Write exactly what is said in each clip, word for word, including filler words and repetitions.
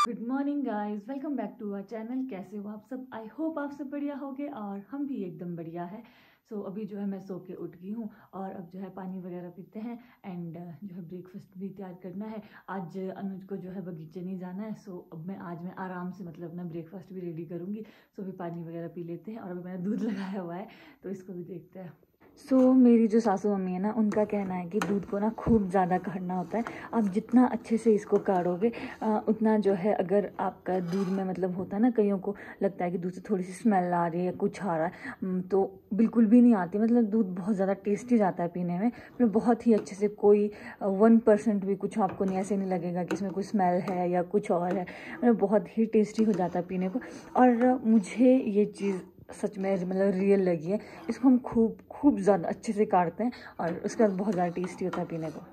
Good morning guys, welcome back to our channel. कैसे हो आप सब? आई होप आप सब बढ़िया होगे और हम भी एकदम बढ़िया है। सो so, अभी जो है मैं सो के उठ गई हूँ और अब जो है पानी वगैरह पीते हैं एंड जो है ब्रेकफास्ट भी तैयार करना है। आज अनुज को जो है बगीचे नहीं जाना है। सो so, अब मैं आज मैं आराम से मतलब अपना ब्रेकफास्ट भी रेडी करूँगी। सो so, अभी पानी वगैरह पी लेते हैं और अभी मैंने दूध लगाया हुआ है तो इसको भी देखते हैं। सो so, मेरी जो सासू मम्मी है ना, उनका कहना है कि दूध को ना खूब ज़्यादा काढ़ना होता है। आप जितना अच्छे से इसको काढ़ोगे उतना जो है, अगर आपका दूध में मतलब होता है ना, कईयों को लगता है कि दूध से थोड़ी सी स्मेल आ रही है या कुछ आ रहा है, तो बिल्कुल भी नहीं आती। मतलब दूध बहुत ज़्यादा टेस्टी जाता है पीने में, मतलब बहुत ही अच्छे से। कोई वन परसेंट भी कुछ आपको नहीं, ऐसे नहीं लगेगा कि इसमें कोई स्मेल है या कुछ और है। मतलब बहुत ही टेस्टी हो जाता है पीने को। और मुझे ये चीज़ सच में मतलब रियल लगी है। इसको हम खूब खूब ज़्यादा अच्छे से काटते हैं और उसके बाद बहुत ज़्यादा टेस्टी होता है पीने को।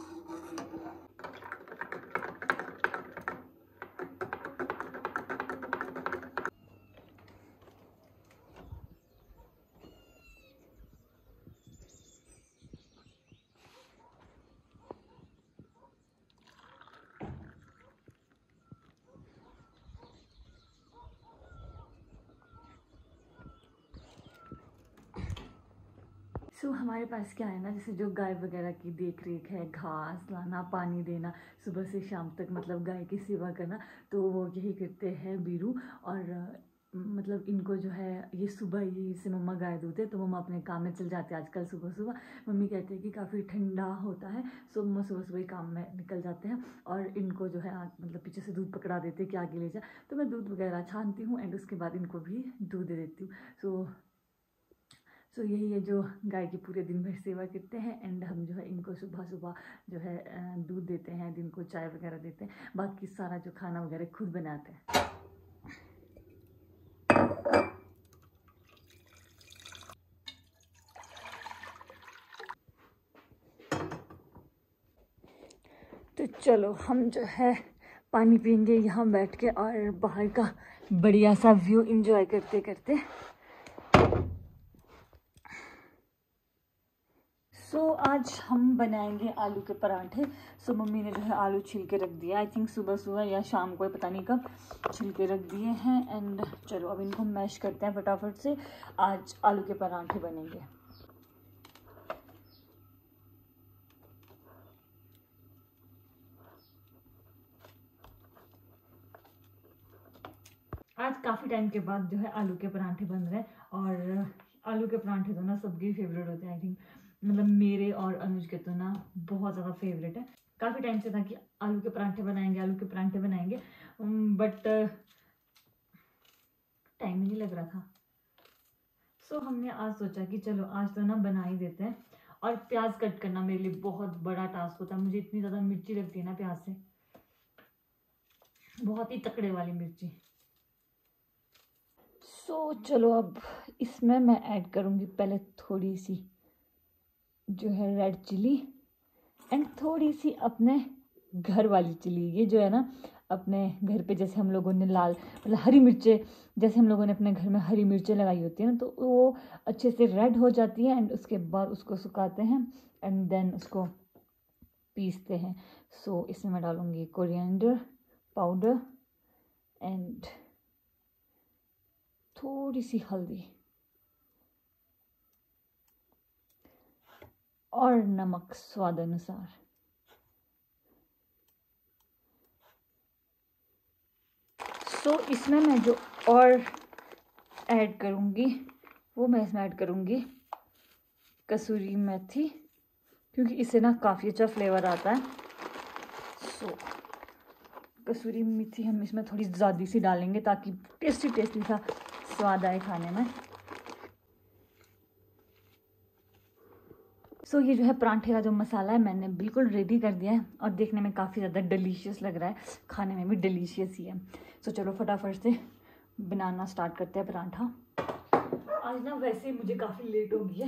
सो so, हमारे पास क्या है ना, जैसे जो गाय वगैरह की देख रेख है, घास लाना, पानी देना, सुबह से शाम तक मतलब गाय की सेवा करना, तो वो यही करते हैं बीरू। और मतलब इनको जो है ये सुबह ही से मम्मा गाय दूधे तो मम्मा अपने काम में चल जाते हैं। आजकल सुबह सुबह मम्मी कहते हैं कि काफ़ी ठंडा होता है, सो मम्मा सुबह सुबह ही काम में निकल जाते हैं और इनको जो है मतलब पीछे से दूध पकड़ा देते हैं कि आगे ले जा। तो मैं दूध वगैरह छानती हूँ एंड उसके बाद इनको भी दूध दे देती हूँ। सो सो so, यही है जो गाय की पूरे दिन भर सेवा करते हैं एंड हम जो है इनको सुबह सुबह जो है दूध देते हैं, दिन को चाय वगैरह देते हैं। बाकी सारा जो खाना वगैरह खुद बनाते हैं। तो चलो हम जो है पानी पियेंगे यहाँ बैठ के और बाहर का बढ़िया सा व्यू एंजॉय करते करते। सो so, आज हम बनाएंगे आलू के पराठे। सो so, मम्मी ने जो है आलू छील के रख दिया, आई थिंक सुबह सुबह या शाम को, पता नहीं कब छील के रख दिए हैं। एंड चलो अब इनको मैश करते हैं फटाफट से। आज आलू के पराठे बनेंगे। आज काफ़ी टाइम के बाद जो है आलू के पराठे बन रहे हैं और आलू के पराठे तो ना सबके फेवरेट होते हैं। आई थिंक मतलब मेरे और अनुज के तो ना बहुत ज़्यादा फेवरेट है। काफ़ी टाइम से था कि आलू के पराठे बनाएंगे, आलू के पराठे बनाएंगे, बट टाइम ही नहीं लग रहा था। सो so, हमने आज सोचा कि चलो आज तो ना बना ही देते हैं। और प्याज कट करना मेरे लिए बहुत बड़ा टास्क होता है। मुझे इतनी ज़्यादा मिर्ची लगती है ना प्याज से, बहुत ही तकड़े वाली मिर्ची। सो so, चलो अब इसमें मैं ऐड करूँगी पहले थोड़ी सी जो है रेड चिली एंड थोड़ी सी अपने घर वाली चिली। ये जो है ना अपने घर पे जैसे हम लोगों ने लाल मतलब हरी मिर्चें, जैसे हम लोगों ने अपने घर में हरी मिर्चें लगाई होती है ना, तो वो अच्छे से रेड हो जाती है एंड उसके बाद उसको सुखाते हैं एंड देन उसको पीसते हैं। सो so, इसमें मैं डालूँगी कोरिएंडर पाउडर एंड थोड़ी सी हल्दी और नमक स्वाद अनुसार। सो so, इसमें मैं जो और ऐड करूँगी वो मैं इसमें ऐड करूँगी कसूरी मेथी, क्योंकि इससे ना काफ़ी अच्छा फ्लेवर आता है। सो so, कसूरी मेथी हम इसमें थोड़ी ज़्यादा सी डालेंगे ताकि टेस्टी टेस्टी सा स्वाद आए खाने में। सो so, ये जो है पराठे का जो मसाला है मैंने बिल्कुल रेडी कर दिया है और देखने में काफ़ी ज़्यादा डिलीशियस लग रहा है, खाने में भी डिलीशियस ही है। सो so, चलो फटाफट से बनाना स्टार्ट करते हैं पराठा। आज ना वैसे ही मुझे काफ़ी लेट हो गई है।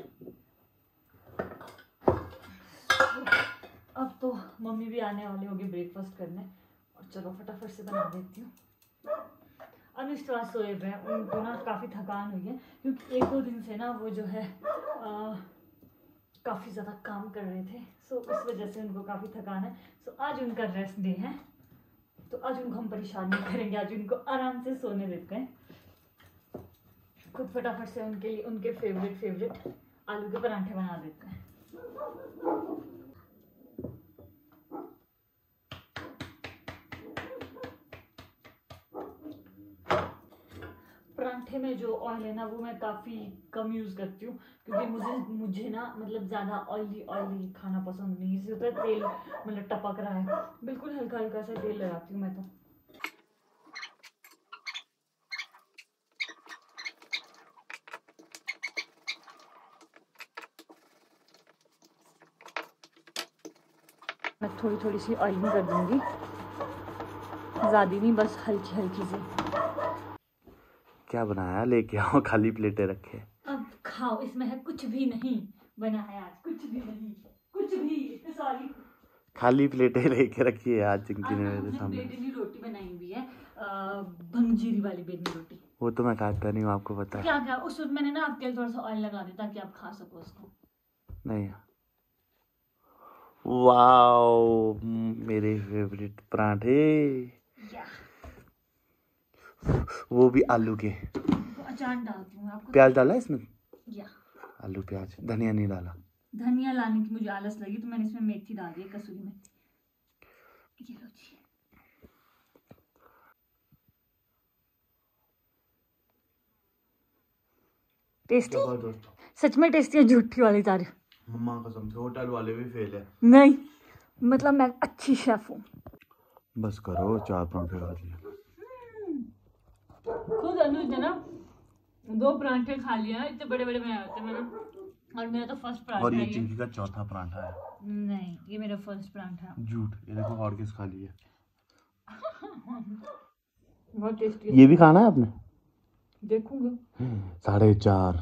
so, अब तो मम्मी भी आने वाली होगी ब्रेकफास्ट करने और चलो फटाफट से बना देती हूँ। अनुज थोड़ा सोए हुए हैं, उनको ना काफ़ी थकान हुई है क्योंकि एक दो दिन से ना वो जो है काफ़ी ज़्यादा काम कर रहे थे। सो so, इस वजह से उनको काफ़ी थकान है। सो so, आज उनका रेस्ट डे है। तो आज उनको हम परेशान नहीं करेंगे, आज उनको आराम से सोने देते हैं। खुद फटाफट से उनके लिए उनके फेवरेट फेवरेट आलू के परांठे बना देते हैं। परांठे में जो ऑयल है ना वो मैं काफ़ी कम यूज़ करती हूँ, क्योंकि मुझे मुझे ना मतलब ज़्यादा ऑयली ऑयली खाना पसंद नहीं। इससे होता है तेल मतलब टपक रहा है, बिल्कुल हल्का हल्का सा तेल लगाती हूँ मैं तो। मैं थोड़ी थोड़ी सी ऑयलिंग कर दूँगी, ज़्यादा नहीं, बस हल्की हल्की सी। क्या बनाया? लेके आओ, खाली प्लेटें रखे। अब खाओ, इसमें है कुछ भी नहीं बनाया आज, कुछ भी नहीं, कुछ भी सॉरी। खाली प्लेटें लेके रखी है आज चिंकी ने मेरे सामने। बेडनी रोटी बनाई हुई है, भंगजीरी वाली बेडनी रोटी। वो तो मैं खाता नहीं हूँ, आपको पता है। क्या क्या उस वक्त मैंने ना आपके लिए थोड़ा सा ऑयल लगा दिया ताकि आप खा सको उसको। नहीं, वाओ मेरे फेवरेट पराठे, वो भी आलू के। अचार डालती हूँ आपको। प्याज डाला इसमें? या आलू प्याज, धनिया नहीं डाला। धनिया लाने की मुझे आलस लगी तो मैंने इसमें मेथी डाल दी, कसूरी मेथी। ये लो जी। टेस्टी, सच में टेस्टी है, झूठी वाली तारीफ। मम्मा कसम से होटल वाले भी फेल है। नहीं मतलब मैं अच्छी शेफ हूँ। बस करो, चार परांठे खा लिए। खुद अनुज ने ना दो परांठे खा लिए हैं, इतने बड़े बड़े बनाए होते हैं मैंने, और मेरा तो फर्स्ट परांठा और ये है। चिंकी का चौथा परांठा है। नहीं ये मेरा फर्स्ट परांठा है। झूठ, ये देखो और किस खा लिए। बहुत टेस्टी है। ये भी खाना है आपने? देखूंगा। साढ़े चार।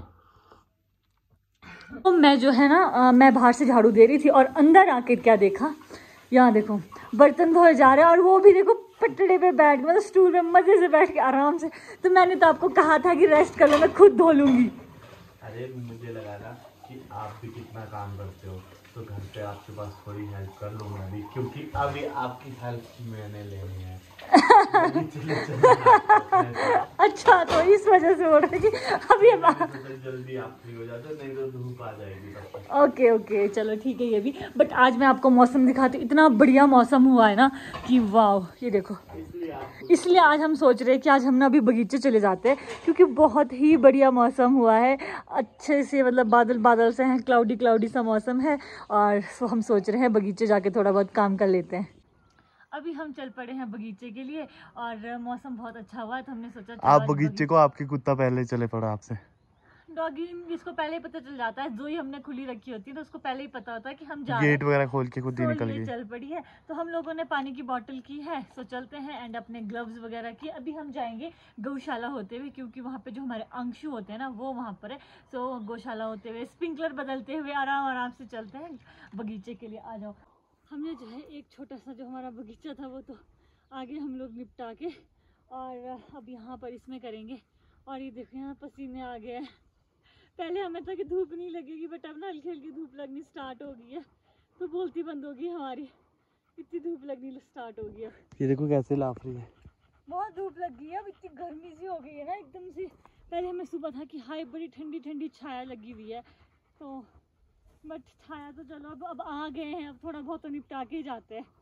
तो मैं जो है ना आ, मैं बाहर से झाड़ू दे रही थी और अंदर आके क्या देखा, यहाँ देखो बर्तन धोए जा रहे हैं, और वो भी देखो पटड़े पे बैठ के, मतलब स्टूल पे मजे से बैठ के आराम से। तो मैंने तो आपको कहा था कि रेस्ट कर लो, मैं खुद धो लूंगी। अरे मुझे लगा ना कि आप भी कितना काम करते हो, तो घर पे आपके पास थोड़ी हेल्प कर लूँ मैं भी, क्योंकि अभी आपकी हेल्प मैंने लेनी है। अच्छा तो इस वजह से बोल रहे कि अभी जल्दी आप फ्री हो जाते, नहीं तो धूप आ जाएगी। ओके ओके चलो ठीक है ये भी। बट आज मैं आपको मौसम दिखाती हूँ, इतना बढ़िया मौसम हुआ है ना कि वाह, ये देखो। इसलिए आज हम सोच रहे हैं कि आज हम ना अभी बगीचे चले जाते हैं, क्योंकि बहुत ही बढ़िया मौसम हुआ है, अच्छे से मतलब बादल बादल से हैं, क्लाउडी क्लाउडी सा मौसम है। और सो हम सोच रहे हैं बगीचे जाके थोड़ा बहुत काम कर लेते हैं। अभी हम चल पड़े हैं बगीचे के लिए, और मौसम बहुत अच्छा हुआ है तो हमने सोचा आप बगीचे को, आपकी कुत्ता पहले चले पड़ा आपसे। डॉगी इसको पहले ही पता चल जाता है, जो ही हमने खुली रखी होती है तो उसको पहले ही पता होता है कि हम जा रहे हैं। गेट वगैरह खोल के खुद ही निकल गई। चल पड़ी है। तो हम लोगों ने पानी की बोतल की है, सो चलते हैं, एंड अपने ग्लव्स वगैरह की। अभी हम जाएंगे गौशाला होते हुए, क्योंकि वहाँ पे जो हमारे अंशु होते हैं ना वो वहाँ पर है। सो गौशाला होते हुए स्प्रिंकलर बदलते हुए आराम आराम से चलते हैं बगीचे के लिए। आ जाओ। हमने जो है एक छोटा सा जो हमारा बगीचा था वो तो आगे हम लोग निपटा के, और अब यहाँ पर इसमें करेंगे। और ये देखो यहाँ पसीने आ गए हैं। पहले हमें था कि धूप नहीं लगेगी, बट अब ना हल्की हल्की धूप लगनी स्टार्ट हो गई है, तो बोलती बंद होगी हमारी, इतनी धूप लगनी स्टार्ट हो गई है। ये देखो कैसे लाफ रही है। बहुत धूप लग गई है, अब इतनी गर्मी सी हो गई है ना एकदम से। पहले हमें सुबह था कि हाय बड़ी ठंडी ठंडी छाया लगी हुई है, तो बट छाया तो चलो अब अब आ गए हैं, अब थोड़ा बहुत तो निपटा के ही जाते हैं।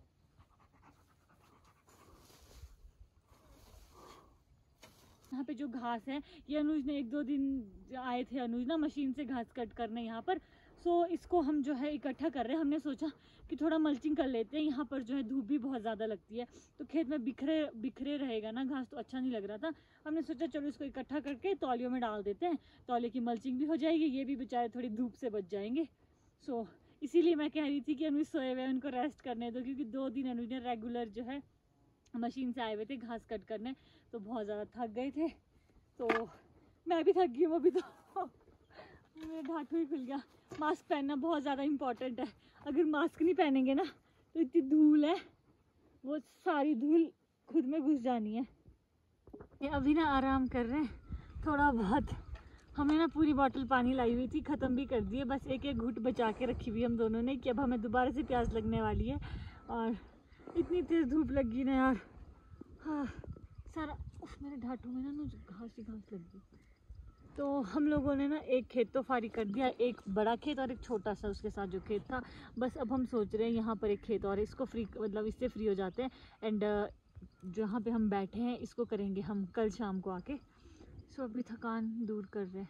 यहाँ पे जो घास है ये अनुज ने एक दो दिन आए थे अनुज ना मशीन से घास कट करने यहाँ पर। सो इसको हम जो है इकट्ठा कर रहे हैं। हमने सोचा कि थोड़ा मल्चिंग कर लेते हैं, यहाँ पर जो है धूप भी बहुत ज़्यादा लगती है, तो खेत में बिखरे बिखरे रहेगा ना घास, तो अच्छा नहीं लग रहा था। हमने सोचा चलो इसको इकट्ठा करके तौलियों में डाल देते हैं, तौलिए की मल्चिंग भी हो जाएगी, ये भी बेचारे थोड़ी धूप से बच जाएंगे। सो इसीलिए मैं कह रही थी कि अनुज सोए हुए उनको रेस्ट करने दो, क्योंकि दो दिन अनुज ने रेगुलर जो है मशीन से आए हुए थे घास कट करने, तो बहुत ज़्यादा थक गए थे। तो मैं भी थक गई हूँ अभी, तो मेरा ढाठू ही खुल गया। मास्क पहनना बहुत ज़्यादा इम्पॉर्टेंट है, अगर मास्क नहीं पहनेंगे ना तो इतनी धूल है, वो सारी धूल खुद में घुस जानी है। ये अभी ना आराम कर रहे हैं थोड़ा बहुत। हमने ना पूरी बोतल पानी लाई हुई थी, ख़त्म भी कर दी है, बस एक एक घुट बचा के रखी हुई हम दोनों ने कि अब हमें दोबारा से प्यास लगने वाली है। और इतनी तेज़ धूप लगी ना यार, हाँ सारा उफ, मेरे ढाटू में ना घास ही घास लग गई। तो हम लोगों ने ना एक खेत तो फारिग कर दिया, एक बड़ा खेत और एक छोटा सा उसके साथ जो खेत था। बस अब हम सोच रहे हैं यहाँ पर एक खेत और इसको फ्री, मतलब इससे फ्री हो जाते हैं। एंड जहाँ पे हम बैठे हैं इसको करेंगे हम कल शाम को आके। सो अभी थकान दूर कर रहे हैं।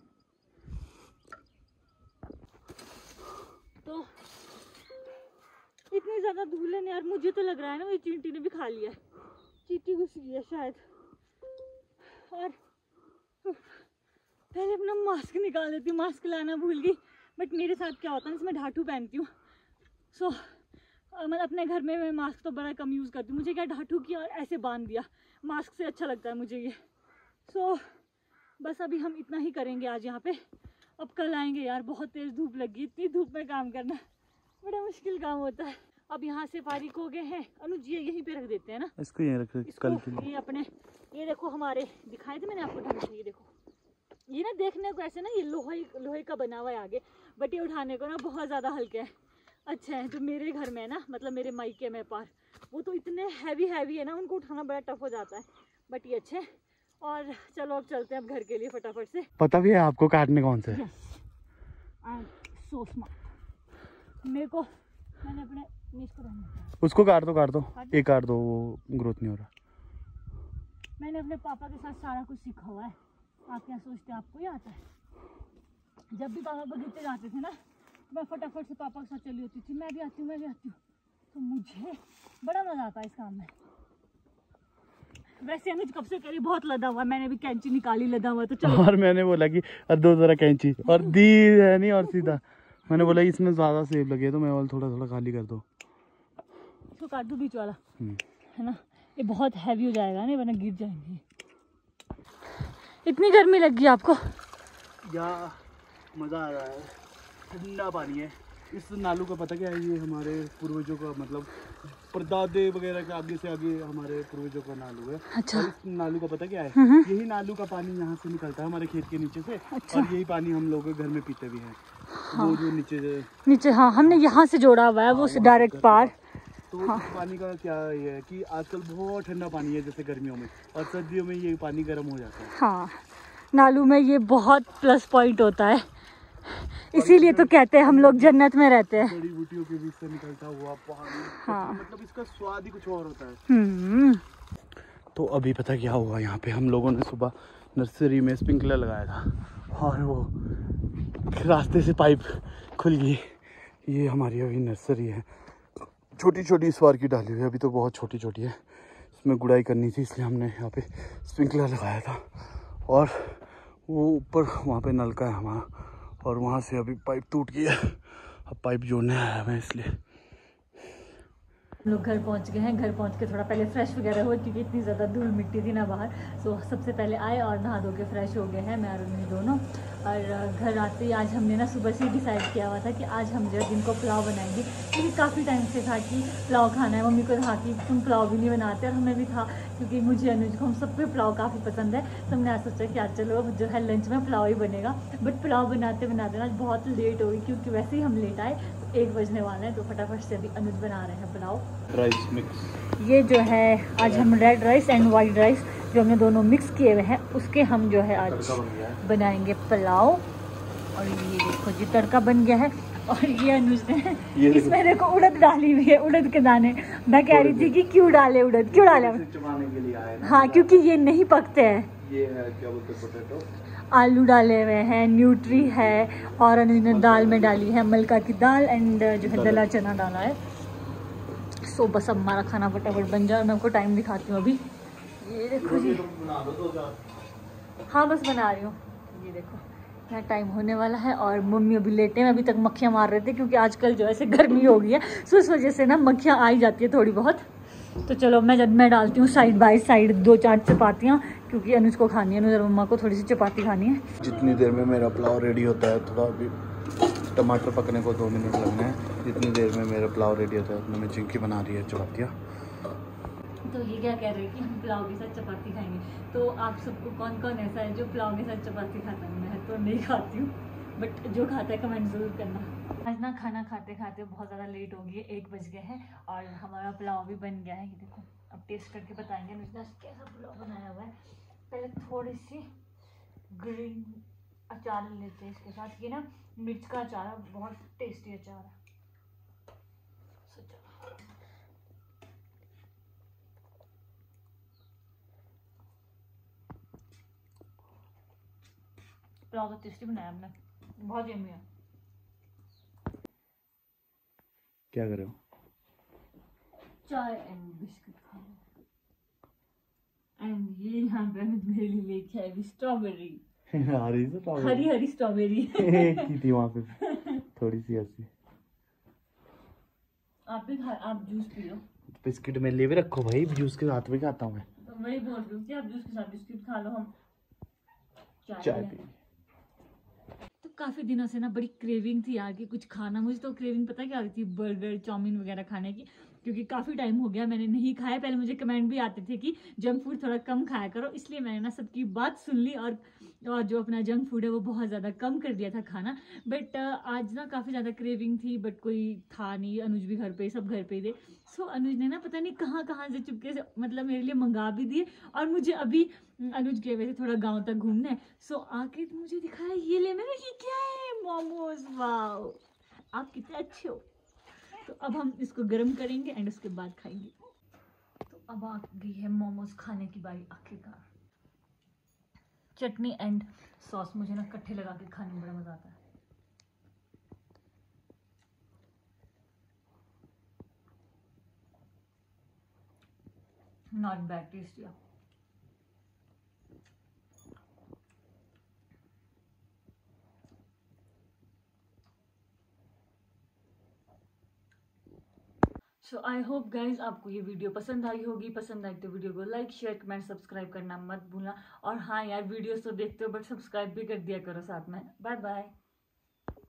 तो इतनी ज़्यादा धूल है यार, मुझे तो लग रहा है ना मेरी चींटी ने भी खा लिया है, चींटी घुस गई है शायद। और पहले अपना मास्क निकाल देती हूँ, मास्क लाना भूल गई। बट मेरे साथ क्या होता है, इसमें ढाटू पहनती हूँ। सो मैं अपने घर में मैं मास्क तो बड़ा कम यूज़ करती हूँ। मुझे क्या ढाटू किया और ऐसे बांध दिया, मास्क से अच्छा लगता है मुझे ये। सो बस अभी हम इतना ही करेंगे आज यहाँ पे। अब कल आएंगे यार, बहुत तेज़ धूप लगी, इतनी धूप में काम करना बड़ा मुश्किल काम होता है। अब यहाँ से फारिग हो गए हैं। अनुज ये यहीं पे रख देते हैं ना, इसको यहीं रख कल के लिए। ये अपने ये देखो, हमारे दिखाए थे मैंने आपको ढंग से, ये देखो ये ना देखने को ऐसे ना ये लोहे लोहे का बना हुआ है आगे, बट ये उठाने को ना बहुत ज़्यादा हल्का है। अच्छा है जो मेरे घर में है ना, मतलब मेरे मायके में पार, वो तो इतने हैवी हैवी है ना, उनको उठाना बड़ा टफ हो जाता है। बट ये अच्छे। और चलो अब चलते हैं अब घर के लिए फटाफट से। पता भी है आपको काटने कौन से? yes. so smart। मेरे को मैंने अपने इसको उसको काट दो काट दो एक काट दो, वो ग्रोथ नहीं हो रहा। मैंने अपने पापा के साथ सारा कुछ सीखा हुआ है। आप क्या सोचते हैं आपको ही आता है? जब भी पापा बगीचे जाते थे ना, मैं फटाफट से पापा के साथ चली होती थी। मैं भी आती हूँ मैं भी आती हूँ तो मुझे बड़ा मजा आता है इस काम में। वैसे अनुज कब से करी, बहुत लदा हुआ, मैंने भी कैंची निकाली, लदा हुआ तो चलो। और मैंने बोला कि दो जरा कैंची और दी है नहीं और सीधा मैंने बोला इसमें ज्यादा सेब लगे तो मैं और थोड़ा थोड़ा खाली कर दो, इसको काट दो बीच वाला, है ना। ये बहुत हैवी हो जाएगा नहीं, वरना गिर जाएंगे। इतनी गर्मी लगी आपको? या मजा आ रहा है, ठंडा पानी है। इस नालू का पता क्या है, ये हमारे पूर्वजों का, मतलब परदादे वगैरह के आगे से आगे हमारे पूर्वजों का नालू है। अच्छा। और इस नालू का पता क्या है, यही नालू का पानी यहाँ से निकलता है हमारे खेत के नीचे से। अच्छा। और यही पानी हम लोग घर में पीते भी हैं। हाँ। वो जो नीचे नीचे, हाँ हमने यहाँ से जोड़ा हुआ है, वो डायरेक्ट पार। तो हाँ। इस पानी का क्या ये है कि आजकल बहुत ठंडा पानी है जैसे गर्मियों में, और सर्दियों में ये पानी गर्म हो जाता है। हाँ, नालू में ये बहुत प्लस पॉइंट होता है, इसीलिए तो कहते हैं हम लोग जन्नत में रहते हैं। जड़ी बूटियों के बीच से निकलता हुआ पानी, हाँ। मतलब इसका स्वाद ही कुछ और होता है। तो अभी पता क्या हुआ, यहाँ पे हम लोगों ने सुबह नर्सरी में स्प्रिंकलर लगाया था और वो रास्ते से पाइप खुल गई। ये हमारी अभी नर्सरी है, छोटी छोटी इस बार की डाली हुई है, अभी तो बहुत छोटी छोटी है। इसमें गुड़ाई करनी थी इसलिए हमने यहाँ पे स्प्रिंकलर लगाया था। और वो ऊपर वहाँ पे नलका है हमारा, और वहाँ से अभी पाइप टूट गया, अब पाइप जोड़ने आया मैं इसलिए। हम लोग घर पहुंच गए हैं। घर पहुंच के थोड़ा पहले फ्रेश वगैरह हुए क्योंकि इतनी ज़्यादा धूल मिट्टी थी ना बाहर। सो सबसे पहले आए और नहा धो के फ्रेश हो गए हैं मैं और उन्हीं दोनों। और घर आते ही आज हमने ना सुबह से ही डिसाइड किया हुआ था कि आज हम जो है दिन को पुलाव बनाएंगे, क्योंकि काफ़ी टाइम से था कि पुलाव खाना है। मम्मी को था कि तुम पुलाव भी नहीं बनाते, और हमें भी था क्योंकि मुझे अनुज को हम सबको पुलाव काफ़ी पसंद है। तो हमने आज सोचा कि आज चलो जो है लंच में पुलाव ही बनेगा। बट पुलाव बनाते बनाते ना बहुत लेट हो गई, क्योंकि वैसे ही हम लेट आए, एक बजने वाला है। तो फटाफट से अभी अनुज बना रहे हैं पुलाव। राइस मिक्स, ये जो है आज हम red rice and white rice जो हमने दोनों मिक्स किए हुए हैं उसके हम जो है आज बनाएंगे पुलाव। और ये देखो जी तड़का बन गया है। और ये अनुज ने इसमें देखो उड़द डाली हुई है, उड़द के दाने। मैं कह रही थी कि क्यों डाले उड़द, क्यों डाले? के लिए आए ना। हाँ, क्योंकि ये नहीं पकते हैं। ये है क्या बोलते हैं, पोटैटो। आलू डाले हुए हैं, न्यूट्री है, और अनुज ने दाल में डाली है मलका की दाल, एंड जो है दला चना डाला है। सो बस अब हमारा खाना फटाफट बन जाए। मैं आपको टाइम दिखाती हूँ अभी। ये देखो जी, हाँ बस बना रही हूँ। ये देखो यहाँ टाइम होने वाला है और मम्मी अभी लेटे हैं। अभी तक मक्खियाँ मार रहे थे क्योंकि आजकल जो ऐसे गर्मी हो गई है, सो इस वजह से ना मक्खियाँ आ ही जाती है थोड़ी बहुत। तो चलो मैं जब मैं डालती हूँ साइड बाय साइड दो चार चपातियाँ, क्योंकि अनुज को खानी है, अनुज और मम्मा को थोड़ी सी चपाती खानी है। जितनी देर में मेरा पुलाव रेडी होता है, थोड़ा अभी टमाटर पकने को दो मिनट लगने हैं, जितनी देर में मेरा पुलाव रेडी होता है उतने में चिंकी बना रही है चपातियाँ। तो ये क्या कह रहे हैं कि हम पुलाव के साथ चपाती खाएंगे। तो आप सबको कौन कौन ऐसा है जो पुलाव के साथ चपाती खाता है? मैं तो नहीं खाती हूँ, बट जो खाता है कमेंट ज़रूर करना। आज ना खाना खाते खाते बहुत ज़्यादा लेट हो गई है, एक बज गए हैं और हमारा पुलाव भी बन गया है। ये देखो अब टेस्ट करके बताएंगे अनुज कैसा पुलाव बनाया हुआ है। पहले थोड़ी सी ग्रीन अचार लेते हैं इसके साथ, ये ना मिर्च का अचार है, बहुत टेस्टी अचार है। पुलाव तो टेस्टी बनाया हमने, बहुत यम्मी है। क्या कर रहे हो? चाय एंड बिस्किट खा लो। एंड ये यहाँ पे मेरे लिए लेके आई स्ट्रॉबेरी, हरी स्ट्रॉबेरी, हरी हरी स्ट्रॉबेरी की थी वहाँ पे थोड़ी सी ऐसी। आप भी खा, आप जूस पी लो। बिस्किट मेरे लिए भी रखो भाई, जूस के साथ भी खाता हूँ मैं। तो मैं ही बोल रही हूँ कि आप जूस के साथ बिस्किट खा लो, हम चाय पी। तो काफ़ी दिनों से ना बड़ी क्रेविंग थी यार कि कुछ खाना। मुझे तो क्रेविंग पता क्या होती थी, बर्गर चाउमीन वगैरह खाने की, क्योंकि काफ़ी टाइम हो गया मैंने नहीं खाया। पहले मुझे कमेंट भी आते थे कि जंक फूड थोड़ा कम खाया करो, इसलिए मैंने ना सबकी बात सुन ली और और जो अपना जंक फूड है वो बहुत ज़्यादा कम कर दिया था खाना। बट आज ना काफ़ी ज़्यादा क्रेविंग थी, बट कोई था नहीं, अनुज भी घर पे, सब घर पे थे। सो अनुज ने ना पता नहीं कहाँ कहाँ से चुपके से मतलब मेरे लिए मंगा भी दिए। और मुझे अभी अनुज गए हुए थे थोड़ा गाँव तक घूमने, सो आके तो मुझे दिखाया, ये ले। मैंने ये क्या है? मोमोज। वाओ, आप कितने अच्छे हो। तो अब हम इसको गर्म करेंगे एंड उसके बाद खाएंगे। तो अब आ गई है मोमोज खाने की बारी आखिरकार। चटनी एंड सॉस मुझे ना इकट्ठे लगा के खाने में बड़ा मजा आता है। Not bad, tasty. So I hope guys आपको ये वीडियो पसंद आई होगी। पसंद आई तो वीडियो को लाइक शेयर कमेंट सब्सक्राइब करना मत भूलना। और हाँ यार, वीडियोस तो देखते हो बट सब्सक्राइब भी कर दिया करो साथ में। Bye bye.